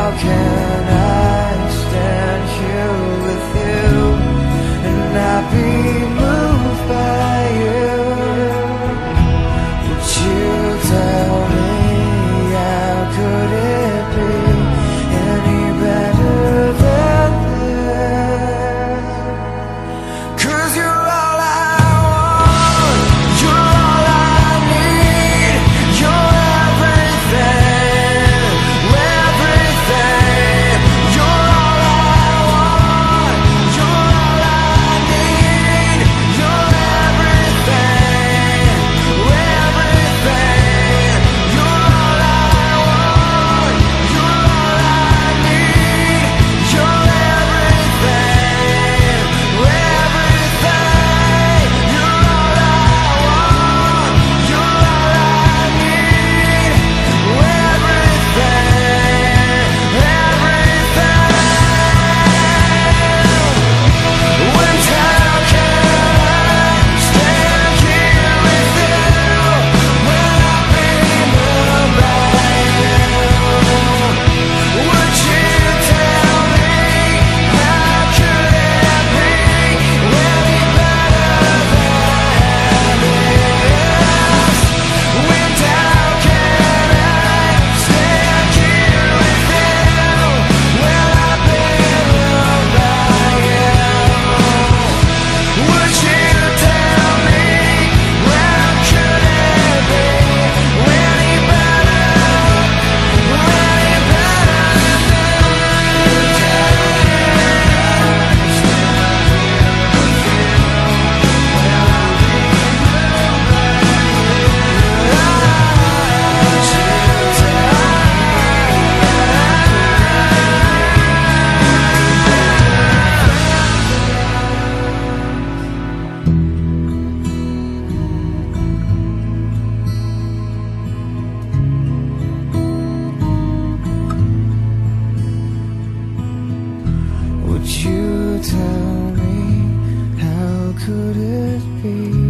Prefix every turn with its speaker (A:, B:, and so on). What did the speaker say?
A: can I stand here with you and not be moved by you? Would you tell me how could it be any better than this? 'Cause you're all I want, you're all I need, you're everything, everything. You're all I want, you're all I need, you're everything, everything. You're all I want, you're all I need, you're everything, everything. You're all I want, you're all I need, everything, everything. When how can I stand here with you when I've been moved by you? Would you tell me how could it be any better than this? When how can I stand here with you when I've been moved by you? Would you tell me how could it be any better, any better Would you tell me how could it be?